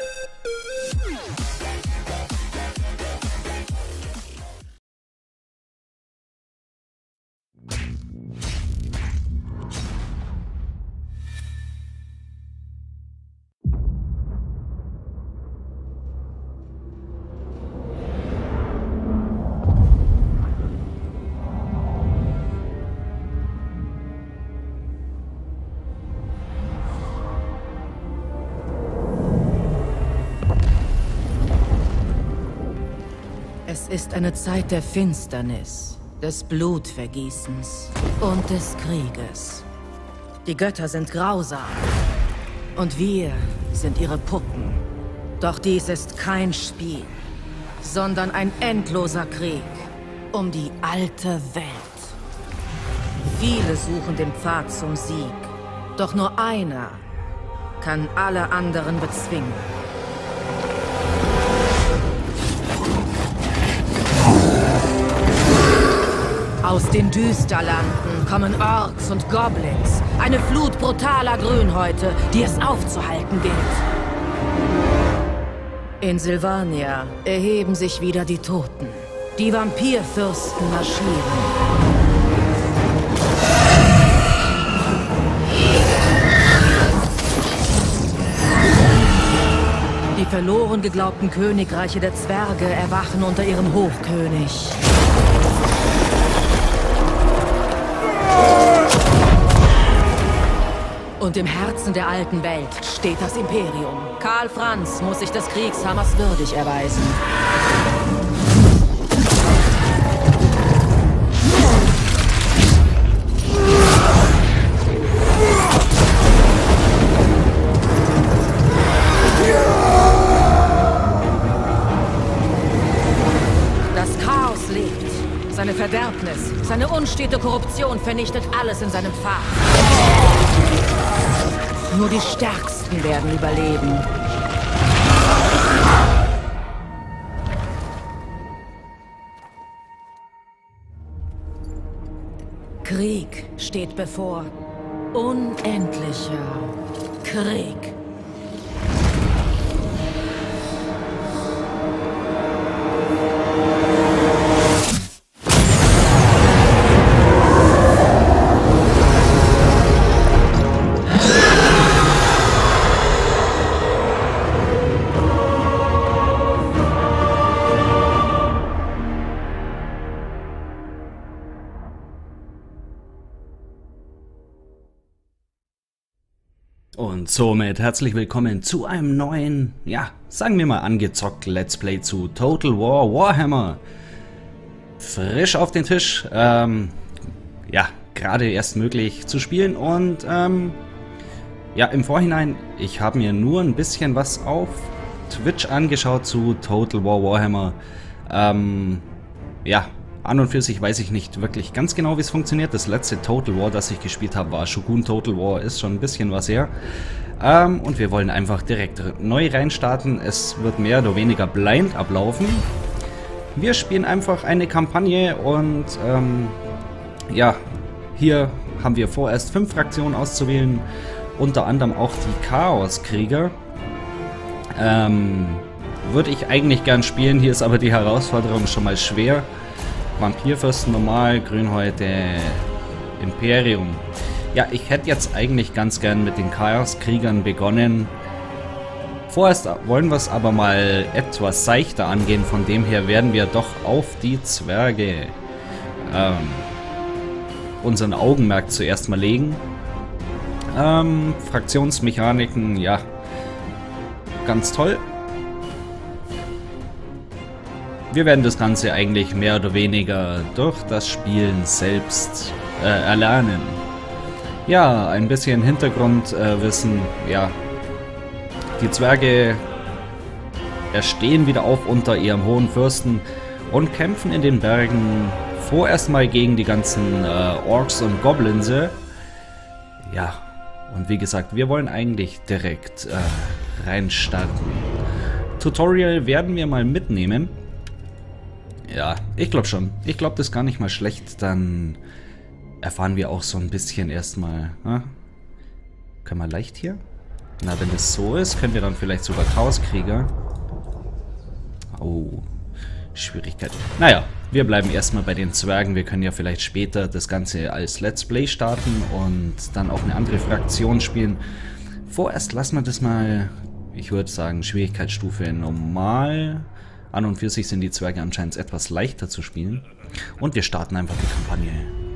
Es ist eine Zeit der Finsternis, des Blutvergießens und des Krieges. Die Götter sind grausam und wir sind ihre Puppen. Doch dies ist kein Spiel, sondern ein endloser Krieg um die alte Welt. Viele suchen den Pfad zum Sieg, doch nur einer kann alle anderen bezwingen. Aus den Düsterlanden kommen Orks und Goblins. Eine Flut brutaler Grünhäute, die es aufzuhalten gilt. In Sylvania erheben sich wieder die Toten. Die Vampirfürsten marschieren. Die verloren geglaubten Königreiche der Zwerge erwachen unter ihrem Hochkönig. Und im Herzen der alten Welt steht das Imperium. Karl Franz muss sich des Kriegshammers würdig erweisen. Das Chaos lebt. Seine Verderbnis, seine unstete Korruption vernichtet alles in seinem Pfad. Nur die Stärksten werden überleben. Krieg steht bevor. Unendlicher Krieg. Und somit herzlich willkommen zu einem neuen, ja, sagen wir mal angezockt Let's Play zu Total War Warhammer. Frisch auf den Tisch, ja, gerade erst möglich zu spielen und, ja, im Vorhinein, ich habe mir nur ein bisschen was auf Twitch angeschaut zu Total War Warhammer. Ja, an und für sich weiß ich nicht wirklich ganz genau, wie es funktioniert. Das letzte Total War, das ich gespielt habe, war Shogun Total War, ist schon ein bisschen was her. Und wir wollen einfach direkt neu reinstarten. Es wird mehr oder weniger blind ablaufen. Wir spielen einfach eine Kampagne und ja, hier haben wir vorerst 5 Fraktionen auszuwählen. Unter anderem auch die Chaoskrieger. Würde ich eigentlich gern spielen, hier ist aber die Herausforderung schon mal schwer. Vampirfürsten normal, Grünhäute, Imperium. Ja, ich hätte jetzt eigentlich ganz gern mit den Chaoskriegern begonnen. Vorerst wollen wir es aber mal etwas seichter angehen, von dem her werden wir doch auf die Zwerge unseren Augenmerk zuerst mal legen. Fraktionsmechaniken, ja, ganz toll. Wir werden das Ganze eigentlich mehr oder weniger durch das Spielen selbst erlernen. Ja, ein bisschen Hintergrundwissen. Ja, die Zwerge erstehen wieder auf unter ihrem hohen Fürsten und kämpfen in den Bergen vorerst mal gegen die ganzen Orks und Goblinse. Ja, und wie gesagt, wir wollen eigentlich direkt reinstarten. Tutorial werden wir mal mitnehmen. Ja, ich glaube schon. Ich glaube, das ist gar nicht mal schlecht. Dann erfahren wir auch so ein bisschen erstmal. Ne? Können wir leicht hier? Na, wenn das so ist, können wir dann vielleicht sogar Chaoskrieger. Oh, Schwierigkeit. Naja, wir bleiben erstmal bei den Zwergen. Wir können ja vielleicht später das Ganze als Let's Play starten und dann auch eine andere Fraktion spielen. Vorerst lassen wir das mal, ich würde sagen, Schwierigkeitsstufe normal. An und für sich sind die Zwerge anscheinend etwas leichter zu spielen. Und wir starten einfach die Kampagne.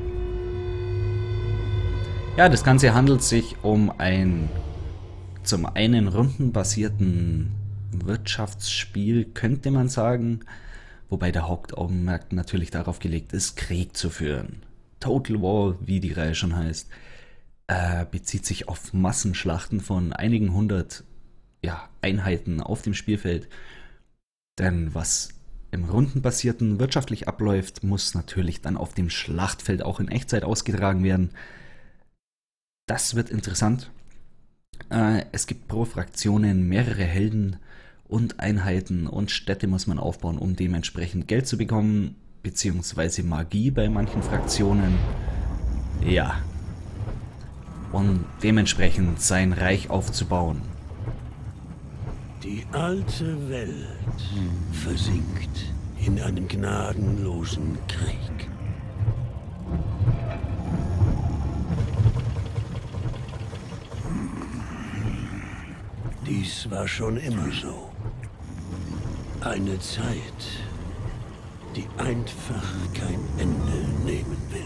Ja, das Ganze handelt sich um ein zum einen rundenbasierten Wirtschaftsspiel, könnte man sagen. Wobei der Hauptaugenmerk natürlich darauf gelegt ist, Krieg zu führen. Total War, wie die Reihe schon heißt, bezieht sich auf Massenschlachten von einigen hundert Einheiten auf dem Spielfeld. Denn was im rundenbasierten wirtschaftlich abläuft, muss natürlich dann auf dem Schlachtfeld auch in Echtzeit ausgetragen werden. Das wird interessant. Es gibt pro Fraktionen mehrere Helden und Einheiten und Städte muss man aufbauen, um dementsprechend Geld zu bekommen, beziehungsweise Magie bei manchen Fraktionen. Ja. Und dementsprechend sein Reich aufzubauen. Die alte Welt versinkt in einem gnadenlosen Krieg. Dies war schon immer so. Eine Zeit, die einfach kein Ende nehmen will.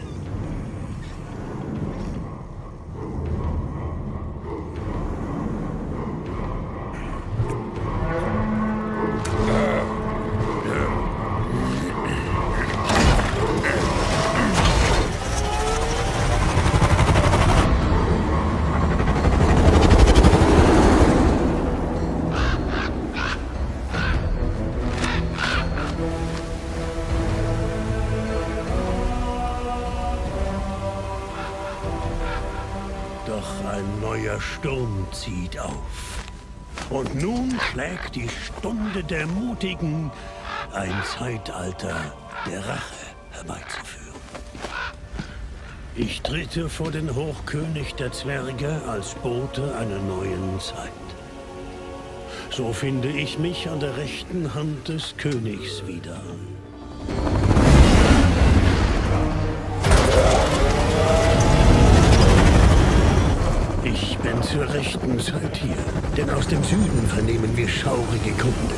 Doch ein neuer Sturm zieht auf. Und nun schlägt die Stunde der Mutigen, ein Zeitalter der Rache herbeizuführen. Ich trete vor den Hochkönig der Zwerge als Bote einer neuen Zeit. So finde ich mich an der rechten Hand des Königs wieder. Ich bin zur rechten Zeit hier, denn aus dem Süden vernehmen wir schaurige Kunde.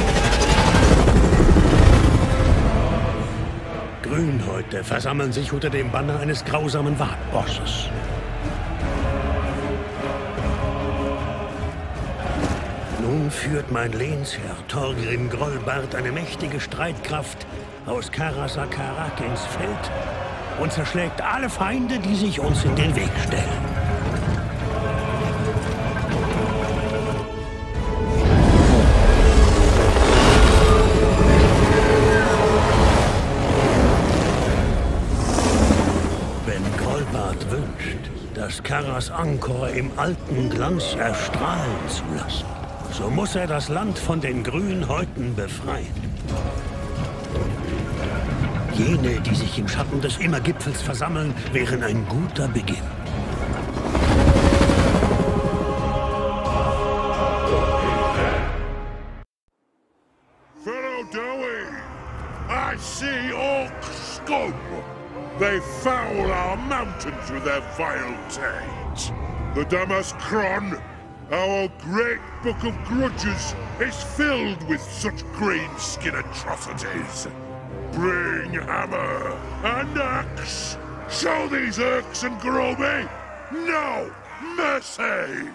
Grünhäute versammeln sich unter dem Banner eines grausamen Waldbosses. Nun führt mein Lehnsherr Thorgrim Grollbart eine mächtige Streitkraft aus Karasakarak ins Feld und zerschlägt alle Feinde, die sich uns in den Weg stellen. Das Karas Angkor im alten Glanz erstrahlen zu lassen. So muss er das Land von den Grünhäuten befreien. Jene, die sich im Schatten des Immergipfels versammeln, wären ein guter Beginn. Fellow Dowie, I see orc scum. They foul our mountains with their vile tales. The Damaskron, our great book of grudges, is filled with such greenskin atrocities. Bring hammer and axe. Show these Urks and Groby no mercy.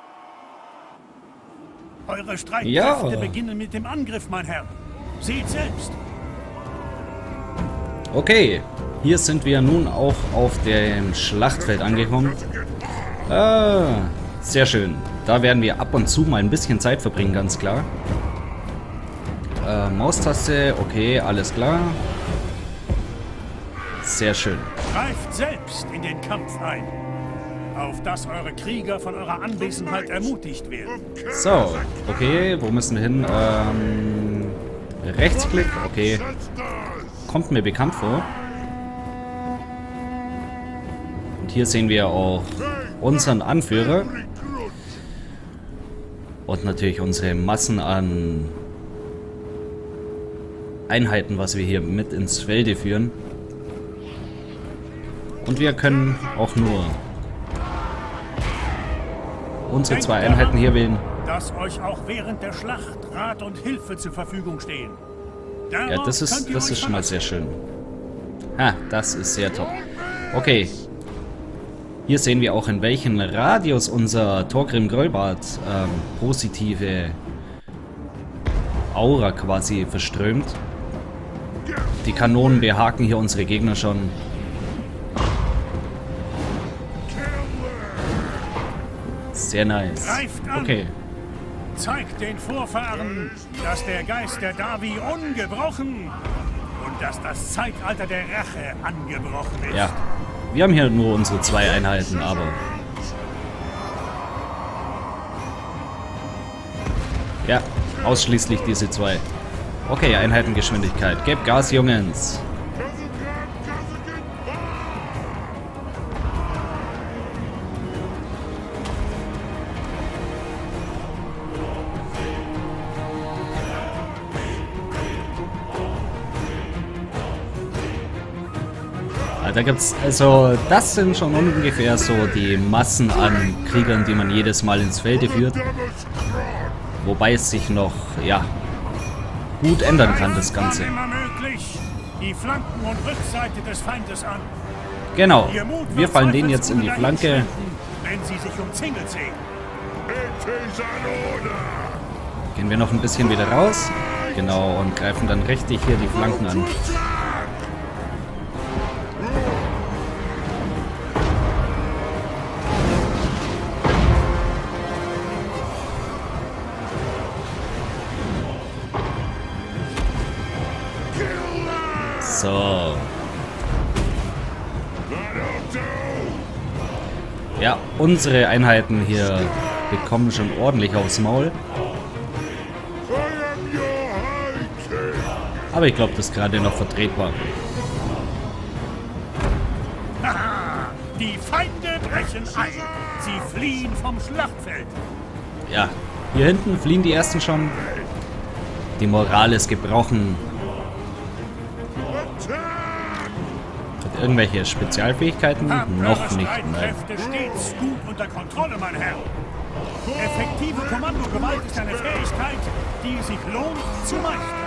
Eure Streitkräfte beginnen mit dem Angriff, mein Herr. Seht selbst. Okay. Hier sind wir nun auch auf dem Schlachtfeld angekommen. Sehr schön. Da werden wir ab und zu mal ein bisschen Zeit verbringen, ganz klar. Maustaste, okay, alles klar. Sehr schön. Greift selbst in den Kampf ein, auf dass eure Krieger von eurer Anwesenheit ermutigt werden. So, okay, wo müssen wir hin? Rechtsklick, okay. Kommt mir bekannt vor. Und hier sehen wir auch unseren Anführer. Und natürlich unsere Massen an Einheiten, was wir hier mit ins Felde führen. Und wir können auch nur unsere 2 Einheiten hier wählen. Dass euch auch während der Schlacht Rat und Hilfe zur Verfügung stehen. Ja, das ist schon mal sehr schön. Ha, das ist sehr top. Okay. Hier sehen wir auch, in welchem Radius unser Thorgrim Grölbart positive Aura quasi verströmt. Die Kanonen behaken hier unsere Gegner schon. Sehr nice. Okay. Zeigt den Vorfahren, dass der Geist der Davi ungebrochen und dass das Zeitalter der Rache angebrochen ist. Ja. Wir haben hier nur unsere 2 Einheiten, aber... Ja, ausschließlich diese 2. Okay, Einheitengeschwindigkeit. Gebt Gas, Jungs. Da gibt's, also das sind schon ungefähr so die Massen an Kriegern, die man jedes Mal ins Felde führt. Wobei es sich noch, ja, gut ändern kann, das Ganze. Die Flanken und Rückseite des Feindes an. Genau, wir fallen denen jetzt in die Flanke. Wenn sie sich umzingelt sehen. Gehen wir noch ein bisschen wieder raus. Genau, und greifen dann richtig hier die Flanken an. So. Ja, unsere Einheiten hier bekommen schon ordentlich aufs Maul. Aber ich glaube, das ist gerade noch vertretbar. Die Feinde brechen ein. Sie fliehen vom Schlachtfeld. Ja, hier hinten fliehen die ersten schon. Die Moral ist gebrochen. Hat irgendwelche Spezialfähigkeiten? Noch nicht, nein. Stets gut unter Kontrolle, mein Herr. Effektive Kommandogewalt ist eine Fähigkeit, die sich lohnt zu meistern.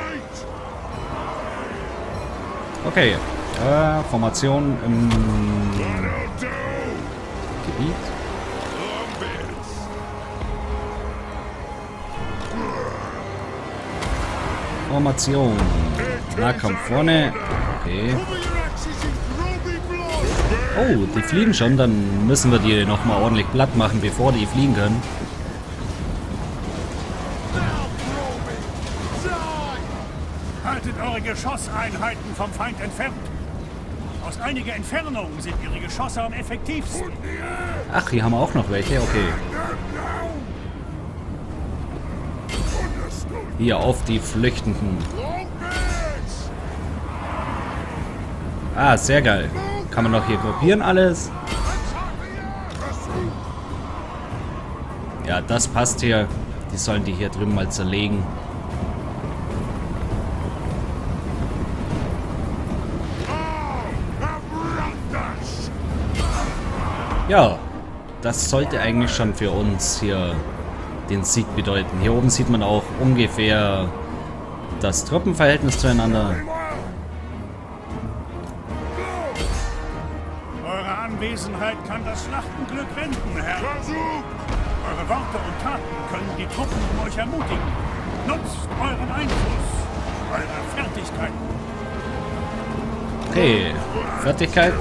Okay, Formation im Gebiet. Formation. Nahkampf vorne. Okay. Oh, die fliegen schon. Dann müssen wir die nochmal ordentlich platt machen, bevor die fliegen können. Haltet eure Geschosseinheiten vom Feind entfernt. Aus einiger Entfernung sind ihre Geschosse am effektivsten. Ach, hier haben wir auch noch welche. Okay. Hier auf die Flüchtenden. Ah, sehr geil. Kann man noch hier gruppieren alles. Ja, das passt hier. Die sollen die hier drüben mal zerlegen. Ja, das sollte eigentlich schon für uns hier den Sieg bedeuten. Hier oben sieht man auch ungefähr das Truppenverhältnis zueinander. Eure Anwesenheit kann das Schlachtenglück wenden, Herr. Eure Worte und Taten können die Truppen um euch ermutigen. Nutzt euren Einfluss, eure Fertigkeiten. Okay, Fertigkeit.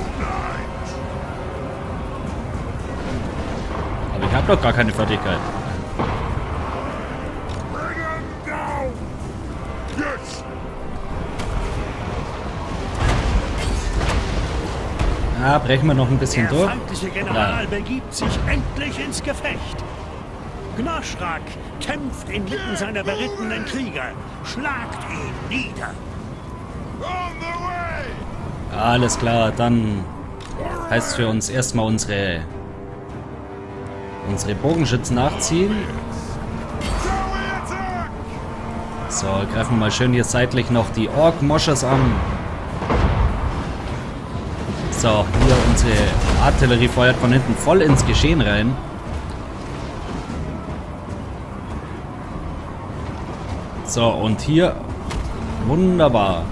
Aber ich habe doch gar keine Fertigkeit. Ah, brechen wir noch ein bisschen durch. Der feindliche General begibt sich endlich ins Gefecht. Gnaschrak kämpft inmitten seiner berittenen Krieger. Schlagt ihn nieder. Alles klar, dann heißt es für uns erstmal unsere Bogenschützen nachziehen. So, greifen wir mal schön hier seitlich noch die Ork-Moschers an. So, hier unsere Artillerie feuert von hinten voll ins Geschehen rein. So, und hier wunderbar.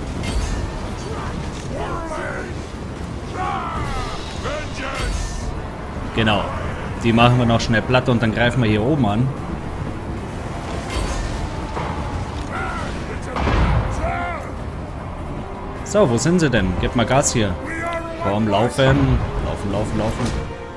Genau. Die machen wir noch schnell platt und dann greifen wir hier oben an. So, wo sind sie denn? Gebt mal Gas hier. Komm, laufen. Laufen, laufen, laufen.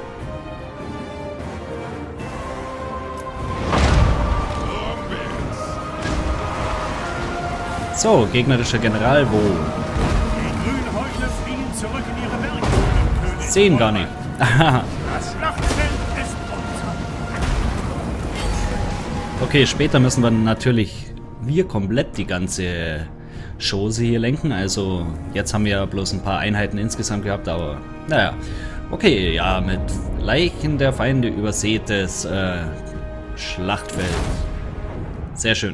So, gegnerischer General, wo? Die Grünhäute fliehen zurück in ihre Berghöhlen, König. Sehen gar nicht. Das Schlachtfeld ist unser. Okay, später müssen wir natürlich komplett die ganze Chose hier lenken. Also, jetzt haben wir ja bloß ein paar Einheiten insgesamt gehabt, aber naja. Okay, ja, mit Leichen der Feinde übersätes Schlachtfeld. Sehr schön.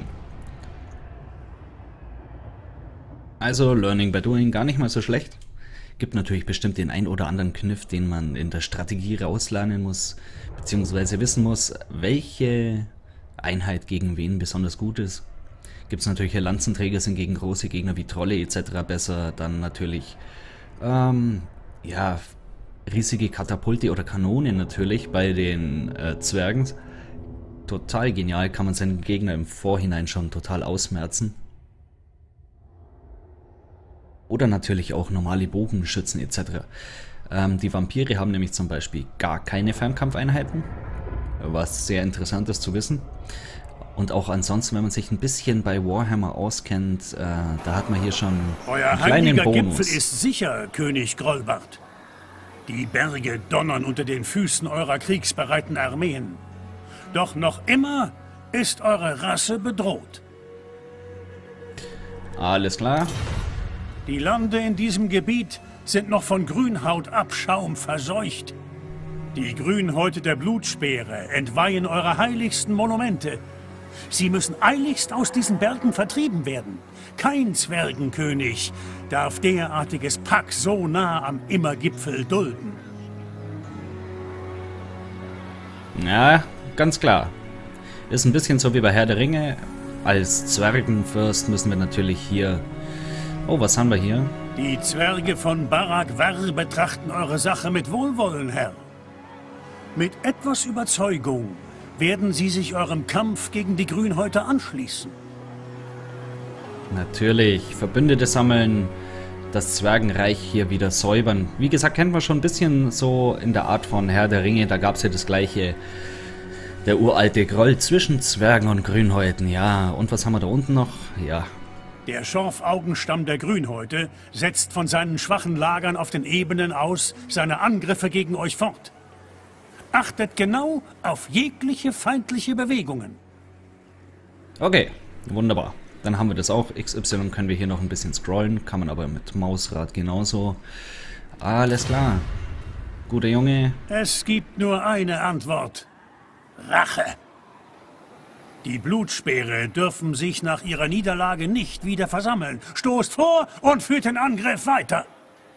Also, Learning by Doing gar nicht mal so schlecht. Gibt natürlich bestimmt den ein oder anderen Kniff, den man in der Strategie rauslernen muss, beziehungsweise wissen muss, welche Einheit gegen wen besonders gut ist. Gibt es natürlich Lanzenträger sind gegen große Gegner wie Trolle etc. besser, dann natürlich ja, riesige Katapulte oder Kanonen natürlich bei den Zwergen. Total genial, kann man seinen Gegner im Vorhinein schon total ausmerzen. Oder natürlich auch normale Bogenschützen etc. Die Vampire haben nämlich zum Beispiel gar keine Fernkampfeinheiten, was sehr interessant ist zu wissen. Und auch ansonsten, wenn man sich ein bisschen bei Warhammer auskennt, da hat man hier schon einen kleinen Bonus. Gipfel ist sicher, König Grolbart. Die Berge donnern unter den Füßen eurer kriegsbereiten Armeen. Doch noch immer ist eure Rasse bedroht. Alles klar. Die Lande in diesem Gebiet sind noch von Grünhautabschaum verseucht. Die Grünhäute der Blutspeere entweihen eure heiligsten Monumente. Sie müssen eiligst aus diesen Bergen vertrieben werden. Kein Zwergenkönig darf derartiges Pack so nah am Immergipfel dulden. Ja, ganz klar. Ist ein bisschen so wie bei Herr der Ringe. Als Zwergenfürst müssen wir natürlich hier... Oh, was haben wir hier? Die Zwerge von Barak-Var betrachten eure Sache mit Wohlwollen, Herr. Mit etwas Überzeugung werden sie sich eurem Kampf gegen die Grünhäute anschließen. Natürlich. Verbündete sammeln, das Zwergenreich hier wieder säubern. Wie gesagt, kennen wir schon ein bisschen so in der Art von Herr der Ringe. Da gab es ja das gleiche, der uralte Groll zwischen Zwergen und Grünhäuten. Ja, und was haben wir da unten noch? Ja. Der Schorfaugенstamm der Grünhäute setzt von seinen schwachen Lagern auf den Ebenen aus seine Angriffe gegen euch fort. Achtet genau auf jegliche feindliche Bewegungen. Okay, wunderbar. Dann haben wir das auch. XY können wir hier noch ein bisschen scrollen. Kann man aber mit Mausrad genauso. Alles klar. Guter Junge. Es gibt nur eine Antwort. Rache. Die Blutspeere dürfen sich nach ihrer Niederlage nicht wieder versammeln. Stoßt vor und führt den Angriff weiter.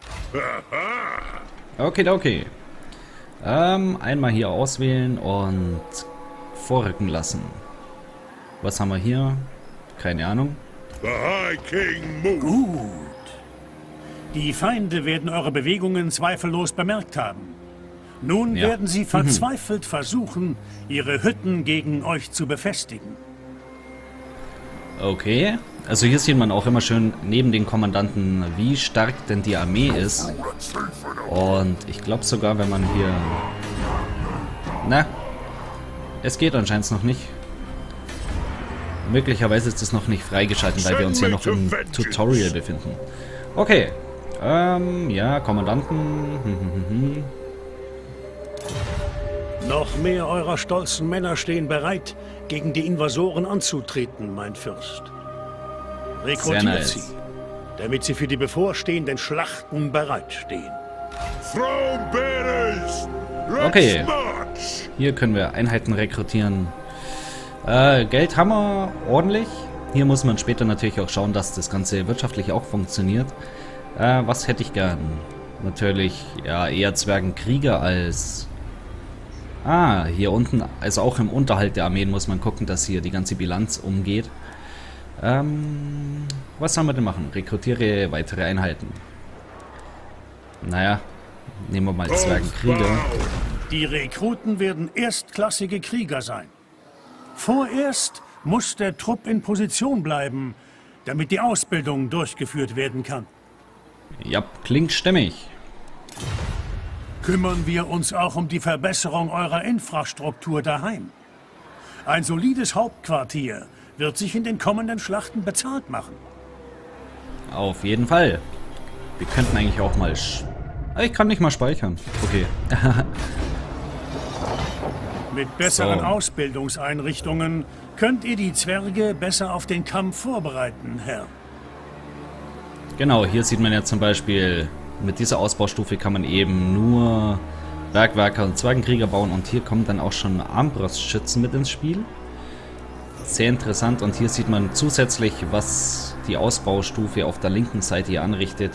Okay, okay. Einmal hier auswählen und vorrücken lassen. Was haben wir hier? Keine Ahnung. Gut. Die Feinde werden eure Bewegungen zweifellos bemerkt haben. Nun werden sie verzweifelt versuchen, ihre Hütten gegen euch zu befestigen. Okay. Also hier sieht man auch immer schön neben den Kommandanten, wie stark denn die Armee ist. Und ich glaube sogar, wenn man hier... Na, es geht anscheinend noch nicht. Möglicherweise ist es noch nicht freigeschalten, weil wir uns ja noch im Tutorial befinden. Okay. Ja, Kommandanten. Noch mehr eurer stolzen Männer stehen bereit, gegen die Invasoren anzutreten, mein Fürst. Rekrutiert sie, damit sie für die bevorstehenden Schlachten bereitstehen. Okay, hier können wir Einheiten rekrutieren. Geld haben wir ordentlich. Hier muss man später natürlich auch schauen, dass das Ganze wirtschaftlich auch funktioniert. Was hätte ich gern? Natürlich, ja, eher Zwergenkrieger als... Ah, hier unten, also auch im Unterhalt der Armeen muss man gucken, dass hier die ganze Bilanz umgeht. Was sollen wir denn machen? Rekrutiere weitere Einheiten. Naja, nehmen wir mal Zwergenkrieger. Die Rekruten werden erstklassige Krieger sein. Vorerst muss der Trupp in Position bleiben, damit die Ausbildung durchgeführt werden kann. Ja, klingt stimmig. Kümmern wir uns auch um die Verbesserung eurer Infrastruktur daheim. Ein solides Hauptquartier wird sich in den kommenden Schlachten bezahlt machen. Auf jeden Fall. Wir könnten eigentlich auch mal... Ich kann nicht mal speichern. Okay. Mit besseren So. Ausbildungseinrichtungen könnt ihr die Zwerge besser auf den Kampf vorbereiten, Herr. Genau, hier sieht man ja zum Beispiel, mit dieser Ausbaustufe kann man eben nur Bergwerker und Zwergenkrieger bauen und hier kommen dann auch schon Armbrustschützen mit ins Spiel. Sehr interessant und hier sieht man zusätzlich, was die Ausbaustufe auf der linken Seite hier anrichtet.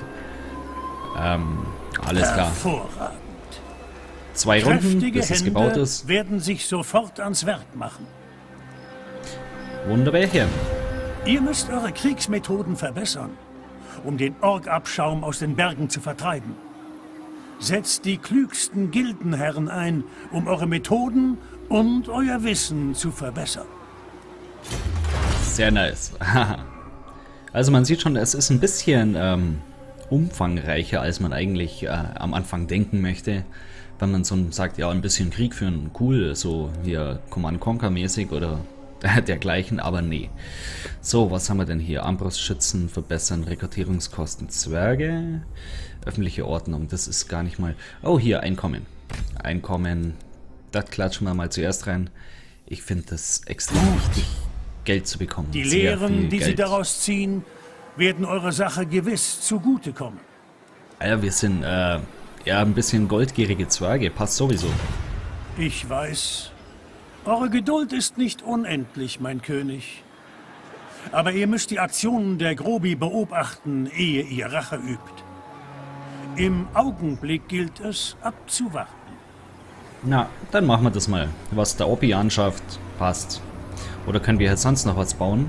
Alles klar. Hervorragend. 2 Runden, Kräftige bis es Hände gebaut ist. werden sich sofort ans Werk machen. Wunderbar. Ihr müsst eure Kriegsmethoden verbessern, um den Orkabschaum aus den Bergen zu vertreiben. Setzt die klügsten Gildenherren ein, um eure Methoden und euer Wissen zu verbessern. Sehr nice. Also man sieht schon, es ist ein bisschen umfangreicher, als man eigentlich am Anfang denken möchte. Wenn man so sagt, ja, ein bisschen Krieg führen, cool, so hier Command Conquer mäßig oder dergleichen, aber nee. So, was haben wir denn hier? Armbrustschützen verbessern, Rekrutierungskosten Zwerge, öffentliche Ordnung, das ist gar nicht mal... Oh, hier, Einkommen. Einkommen, das klatschen wir mal zuerst rein. Ich finde das extrem wichtig, Geld zu bekommen. Die Sehr Lehren, viel die Sie Geld. daraus ziehen, werden eurer Sache gewiss zugutekommen. Ja, wir sind ja ein bisschen goldgierige Zwerge, passt sowieso. Ich weiß, eure Geduld ist nicht unendlich, mein König. Aber ihr müsst die Aktionen der Grobi beobachten, ehe ihr Rache übt. Im Augenblick gilt es, abzuwarten. Na, dann machen wir das mal. Was der Opi anschafft, passt. Oder können wir jetzt sonst noch was bauen?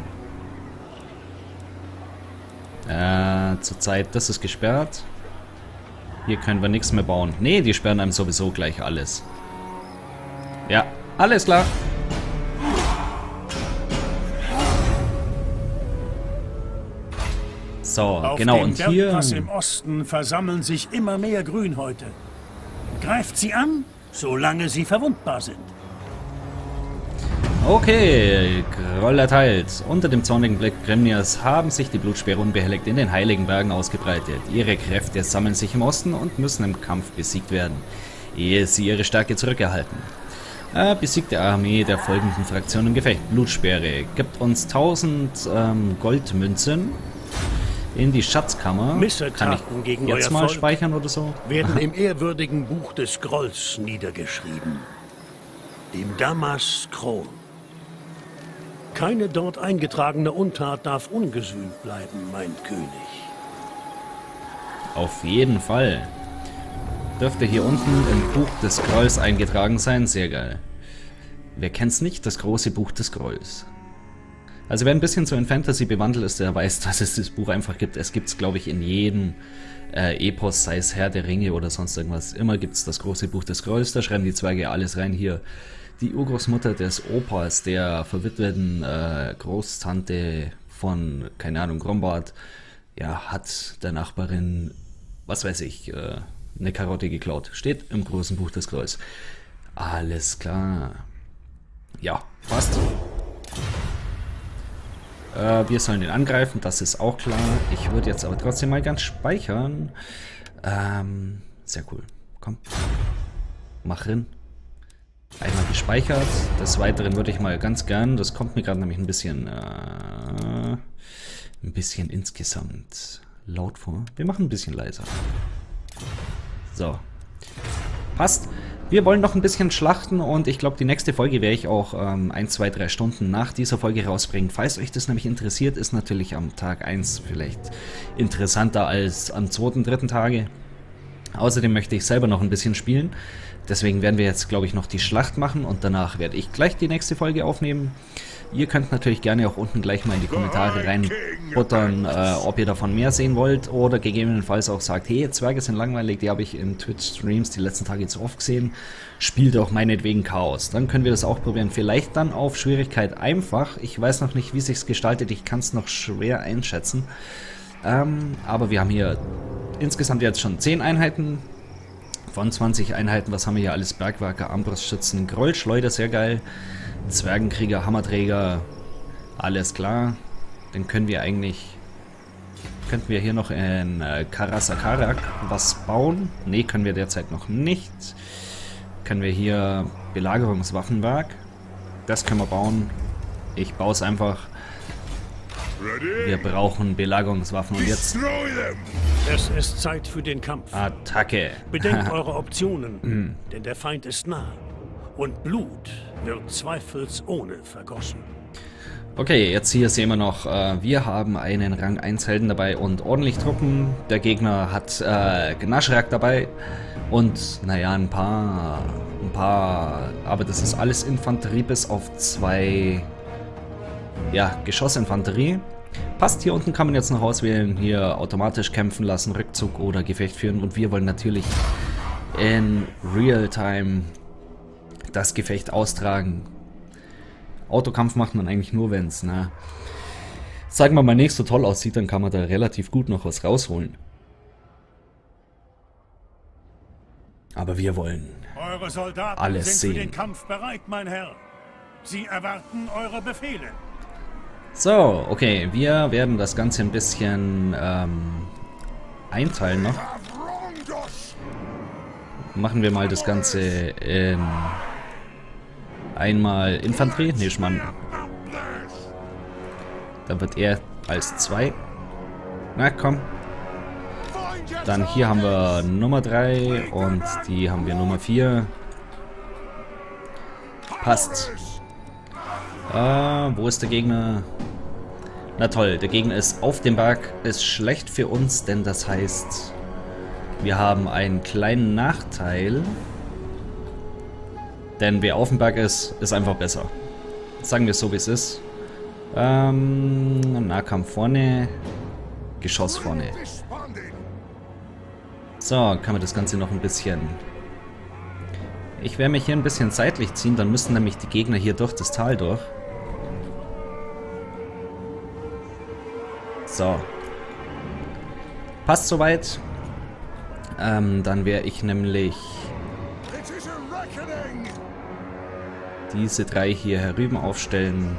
Zurzeit, das ist gesperrt. Hier können wir nichts mehr bauen. Nee, die sperren einem sowieso gleich alles. Ja, alles klar. So, Auf genau, dem und hier... Bergpass im Osten versammeln sich immer mehr Grünhäute. Greift sie an, solange sie verwundbar sind. Okay, Groll erteilt. Unter dem zornigen Blick Grimnirs haben sich die Blutspeere unbehelligt in den heiligen Bergen ausgebreitet. Ihre Kräfte sammeln sich im Osten und müssen im Kampf besiegt werden, ehe sie ihre Stärke zurückerhalten. Besiegte Armee der folgenden Fraktion im Gefecht. Blutspeere gibt uns 1000 Goldmünzen in die Schatzkammer. Kann Missetaten ich gegen jetzt euer mal Volk speichern oder so? werden im ehrwürdigen Buch des Grolls niedergeschrieben. Dem Damas Kron. Keine dort eingetragene Untat darf ungesühnt bleiben, mein König. Auf jeden Fall. Dürfte hier unten im Buch des Grolls eingetragen sein. Sehr geil. Wer kennt's nicht? Das große Buch des Grolls. Also wer ein bisschen so in Fantasy bewandelt ist, der weiß, dass es das Buch einfach gibt. Es gibt's, glaube ich, in jedem Epos, sei es Herr der Ringe oder sonst irgendwas. Immer gibt's das große Buch des Grolls. Da schreiben die Zwerge alles rein. Hier die Urgroßmutter des Opas, der verwitweten Großtante von, keine Ahnung, Grombart, ja, hat der Nachbarin, was weiß ich, eine Karotte geklaut. Steht im großen Buch des Grolls. Alles klar. Ja, passt. Wir sollen den angreifen, das ist auch klar. Ich würde jetzt aber trotzdem mal ganz speichern. Sehr cool. Komm. Mach rein. Einmal gespeichert. Des Weiteren würde ich mal ganz gern, das kommt mir gerade nämlich ein bisschen insgesamt laut vor. Wir machen ein bisschen leiser. So. Passt. Wir wollen noch ein bisschen schlachten und ich glaube, die nächste Folge werde ich auch 1, 2, 3 Stunden nach dieser Folge rausbringen. Falls euch das nämlich interessiert, ist natürlich am Tag 1 vielleicht interessanter als am 2., 3. Tage. Außerdem möchte ich selber noch ein bisschen spielen. Deswegen werden wir jetzt, glaube ich, noch die Schlacht machen und danach werde ich gleich die nächste Folge aufnehmen. Ihr könnt natürlich gerne auch unten gleich mal in die Kommentare reinbuttern, ob ihr davon mehr sehen wollt oder gegebenenfalls auch sagt, hey, Zwerge sind langweilig, die habe ich in Twitch-Streams die letzten Tage zu oft gesehen, spielt auch meinetwegen Chaos. Dann können wir das auch probieren, vielleicht dann auf Schwierigkeit einfach. Ich weiß noch nicht, wie es sich gestaltet, ich kann es noch schwer einschätzen. Aber wir haben hier insgesamt jetzt schon 10 Einheiten von 20 Einheiten. Was haben wir hier alles? Bergwerker, Armbrustschützen, Grollschleuder, sehr geil. Zwergenkrieger, Hammerträger, alles klar. Dann können wir eigentlich, könnten wir hier noch in Karasakarak was bauen. Ne, können wir derzeit noch nicht. Können wir hier Belagerungswaffenwerk. Das können wir bauen. Ich baue es einfach. Wir brauchen Belagerungswaffen und jetzt Es ist Zeit für den Kampf. Attacke. Bedenkt eure Optionen, denn der Feind ist nah. Und Blut wird zweifelsohne vergossen. Okay, jetzt hier sehen wir noch, wir haben einen Rang 1 Helden dabei und ordentlich Truppen. Der Gegner hat Gnaschrak dabei und naja, ein paar, aber das ist alles Infanterie bis auf 2, ja, Geschossinfanterie. Passt, hier unten kann man jetzt noch auswählen, hier automatisch kämpfen lassen, Rückzug oder Gefecht führen und wir wollen natürlich in Realtime das Gefecht austragen. Autokampf macht man eigentlich nur, wenn es, sagen wir mal, nicht so toll aussieht, dann kann man da relativ gut noch was rausholen. Aber wir wollen Eure Soldaten alles sind sehen. für den Kampf bereit, mein Herr. Sie erwarten eure Befehle. So, okay, wir werden das Ganze ein bisschen einteilen noch. Machen wir mal das Ganze in einmal Infanterie, nee, Schmann. Da wird er als 2. Na komm. Dann hier haben wir Nummer 3 und die haben wir Nummer 4. Passt. Wo ist der Gegner? Na toll, der Gegner ist auf dem Berg. Ist schlecht für uns, denn das heißt, wir haben einen kleinen Nachteil. Denn wer auf dem Berg ist, ist einfach besser. Sagen wir es so, wie es ist. Nahkampf vorne. Geschoss vorne. So, kann man das Ganze noch ein bisschen... Ich werde mich hier ein bisschen seitlich ziehen, dann müssen nämlich die Gegner hier durch das Tal durch. So. Passt soweit. Dann werde ich nämlich diese 3 hier herüben aufstellen.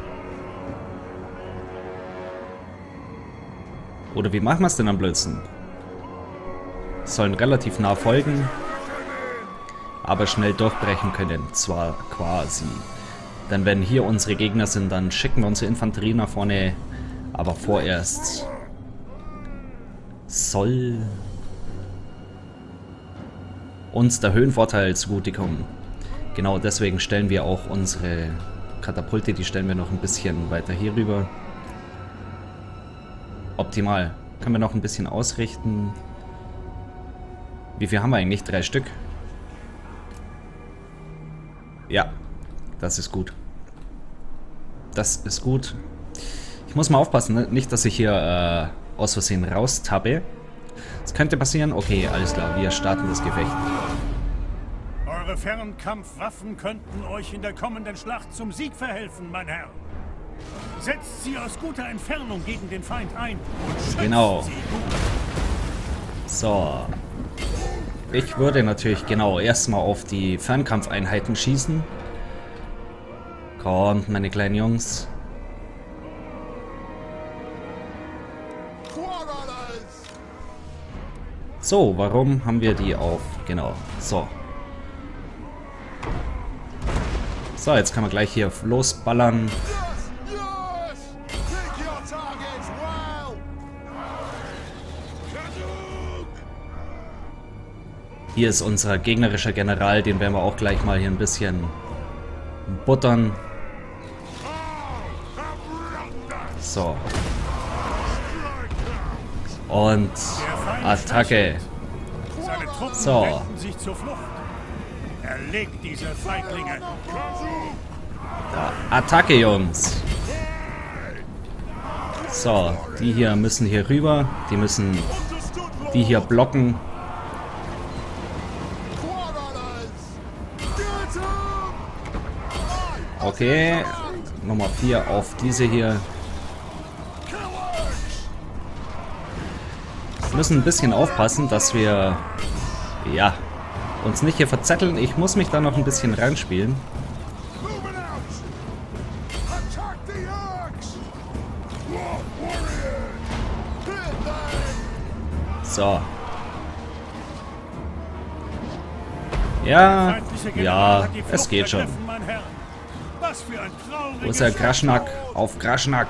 Oder wie machen wir es denn am blödsten? Sollen relativ nah folgen, aber schnell durchbrechen können, zwar quasi. Denn wenn hier unsere Gegner sind, dann schicken wir unsere Infanterie nach vorne, aber vorerst soll uns der Höhenvorteil zugutekommen. Genau deswegen stellen wir auch unsere Katapulte, die stellen wir noch ein bisschen weiter hier rüber. Optimal. Können wir noch ein bisschen ausrichten. Wie viel haben wir eigentlich? 3 Stück? Ja, das ist gut. Das ist gut. Ich muss mal aufpassen, ne? Nicht, dass ich hier aus Versehen raustappe. Das könnte passieren. Okay, alles klar, wir starten das Gefecht. Eure Fernkampfwaffen könnten euch in der kommenden Schlacht zum Sieg verhelfen, mein Herr. Setzt sie aus guter Entfernung gegen den Feind ein und schützt Genau. sie gut. So. Ich würde natürlich genau erstmal auf die Fernkampfeinheiten schießen. Kommt, meine kleinen Jungs. So, warum haben wir die auf? Genau, so. So, jetzt kann man gleich hier losballern. Hier ist unser gegnerischer General, den werden wir auch gleich mal hier ein bisschen buttern. So. Und Attacke. So. Erlegt diese Feiglinge. Da. Attacke, Jungs. So, die hier müssen hier rüber. Die müssen die hier blocken. Okay. Nummer 4 auf diese hier. Wir müssen ein bisschen aufpassen, dass wir ja uns nicht hier verzetteln. Ich muss mich da noch ein bisschen reinspielen. So. Ja, ja, es geht schon. Wo ist der Graschnack? Auf Graschnack.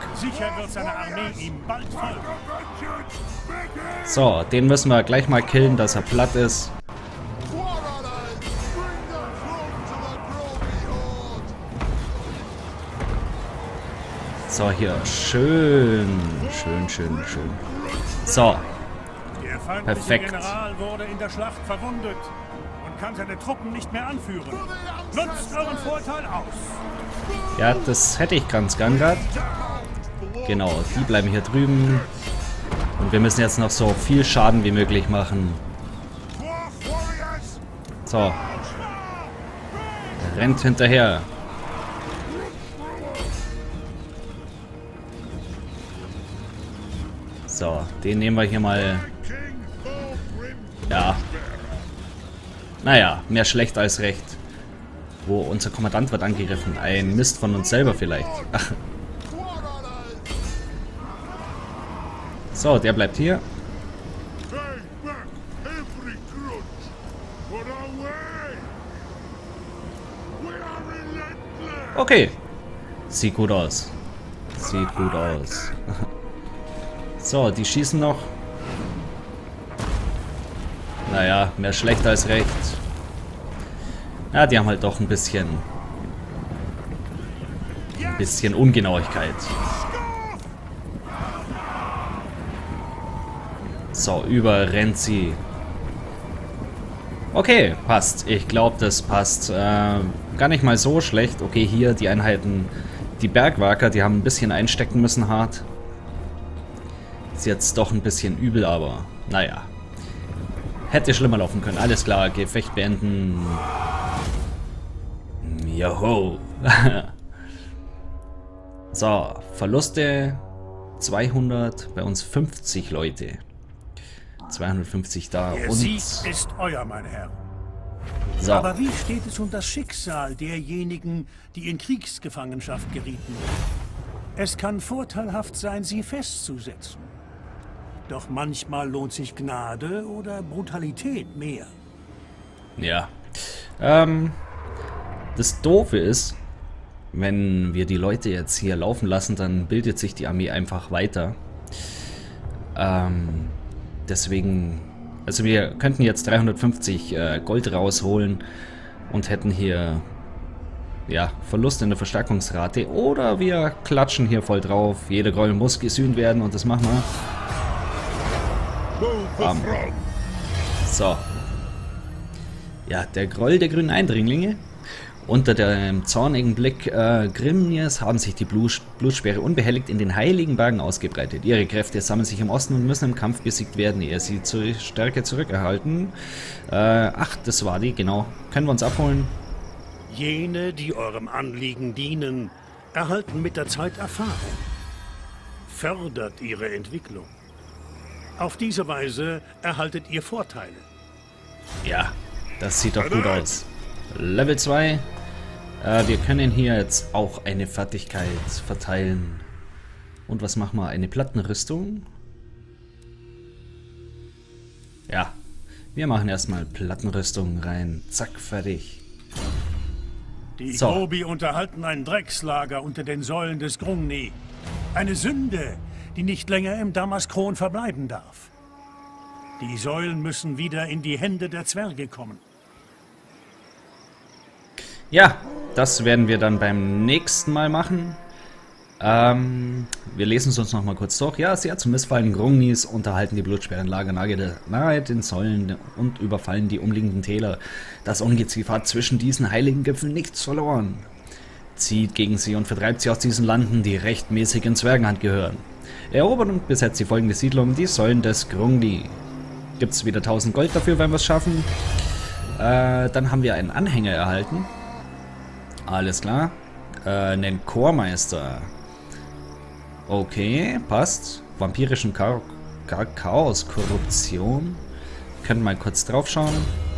So, den müssen wir gleich mal killen, dass er platt ist. So, hier. Schön. Schön. So. Perfekt. Der General wurde in der Schlacht verwundet und kann seine Truppen nicht mehr anführen. Nutzt euren Vorteil aus. Ja, das hätte ich ganz gern gerade. Genau, die bleiben hier drüben. Und wir müssen jetzt noch so viel Schaden wie möglich machen. So. Rennt hinterher. So, den nehmen wir hier mal. Ja. Naja, mehr schlecht als recht. Wo unser Kommandant wird angegriffen. Ein Mist von uns selber vielleicht. Ach. So, der bleibt hier. Okay. Sieht gut aus. Sieht gut aus. So, die schießen noch. Naja, mehr schlecht als recht. Ja, die haben halt doch ein bisschen Ungenauigkeit. So, überrennt sie. Okay, passt. Ich glaube, das passt. Gar nicht mal so schlecht. Okay, hier die Einheiten, die Bergwaker, die haben ein bisschen einstecken müssen hart. Ist jetzt doch ein bisschen übel, aber naja. Hätte schlimmer laufen können. Alles klar, Gefecht beenden. Joho. So, Verluste 200, bei uns 50 Leute. 250 da Der und... Sieg ist euer, meine Herren. So. Aber wie steht es um das Schicksal derjenigen, die in Kriegsgefangenschaft gerieten? Es kann vorteilhaft sein, sie festzusetzen. Doch manchmal lohnt sich Gnade oder Brutalität mehr. Ja. Das Doofe ist, wenn wir die Leute jetzt hier laufen lassen, dann bildet sich die Armee einfach weiter. Deswegen, also wir könnten jetzt 350 Gold rausholen und hätten hier, ja, Verlust in der Verstärkungsrate. Oder wir klatschen hier voll drauf. Jeder Gräuel muss gesühnt werden und das machen wir. Bam. So. Ja, der Groll der grünen Eindringlinge. Unter dem zornigen Blick Grimnirs haben sich die Blutsperre unbehelligt in den heiligen Bergen ausgebreitet. Ihre Kräfte sammeln sich im Osten und müssen im Kampf besiegt werden, ehe sie zur Stärke zurückerhalten. Ach, das war die, genau. Können wir uns abholen? Jene, die eurem Anliegen dienen, erhalten mit der Zeit Erfahrung. Fördert ihre Entwicklung. Auf diese Weise erhaltet ihr Vorteile. Ja, das sieht doch gut aus. Level 2. Wir können hier jetzt auch eine Fertigkeit verteilen. Und was machen wir? Eine Plattenrüstung? Ja, wir machen erstmal Plattenrüstung rein. Zack, fertig. Die Grobi unterhalten ein Dreckslager unter den Säulen des Grungni. Eine Sünde, die nicht länger im Damaskron verbleiben darf. Die Säulen müssen wieder in die Hände der Zwerge kommen. Ja, das werden wir dann beim nächsten Mal machen. Wir lesen es uns noch mal kurz durch. Ja, sehr zum Missfallen Grungnis unterhalten die Blutsperrenlager nahe den Säulen und überfallen die umliegenden Täler. Das Ungeziefer hat zwischen diesen heiligen Gipfeln nichts verloren. Zieht gegen sie und vertreibt sie aus diesen Landen, die rechtmäßig in Zwergenhand gehören. Erobert und besetzt die folgende Siedlung, die Säulen des Grungni. Gibt es wieder 1000 Gold dafür, wenn wir es schaffen. Dann haben wir einen Anhänger erhalten. Alles klar. Einen Chormeister. Okay, passt. Vampirischen Chaos, Korruption. Können mal kurz drauf schauen.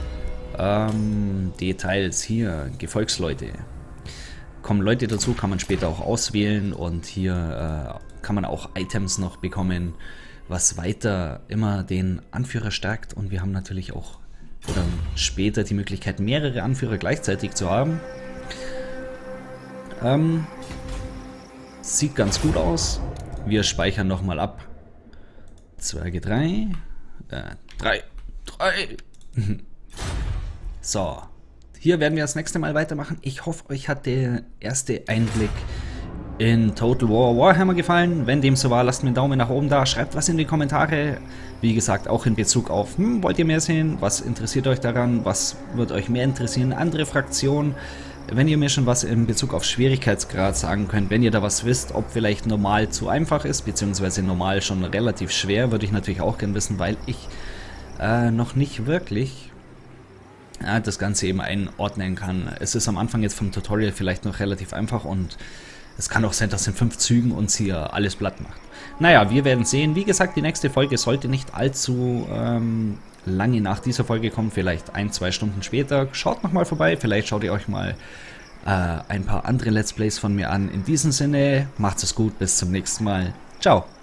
Details hier. Gefolgsleute. Kommen Leute dazu, kann man später auch auswählen. Und hier kann man auch Items noch bekommen, was weiter immer den Anführer stärkt. Und wir haben natürlich auch oder später die Möglichkeit, mehrere Anführer gleichzeitig zu haben. Sieht ganz gut aus. Wir speichern nochmal ab. Zwerge 3. 3. So. Hier werden wir das nächste Mal weitermachen. Ich hoffe, euch hat der erste Einblick in Total War Warhammer gefallen. Wenn dem so war, lasst mir einen Daumen nach oben da. Schreibt was in die Kommentare. Wie gesagt, auch in Bezug auf, wollt ihr mehr sehen? Was interessiert euch daran? Was wird euch mehr interessieren? Andere Fraktionen? Wenn ihr mir schon was in Bezug auf Schwierigkeitsgrad sagen könnt, wenn ihr da was wisst, ob vielleicht normal zu einfach ist, beziehungsweise normal schon relativ schwer, würde ich natürlich auch gerne wissen, weil ich noch nicht wirklich das Ganze eben einordnen kann. Es ist am Anfang jetzt vom Tutorial vielleicht noch relativ einfach und es kann auch sein, dass in 5 Zügen uns hier alles platt macht. Naja, wir werden sehen. Wie gesagt, die nächste Folge sollte nicht allzu lange nach dieser Folge kommen, vielleicht 1-2 Stunden später. Schaut nochmal vorbei, vielleicht schaut ihr euch mal ein paar andere Let's Plays von mir an. In diesem Sinne, macht's es gut, bis zum nächsten Mal. Ciao!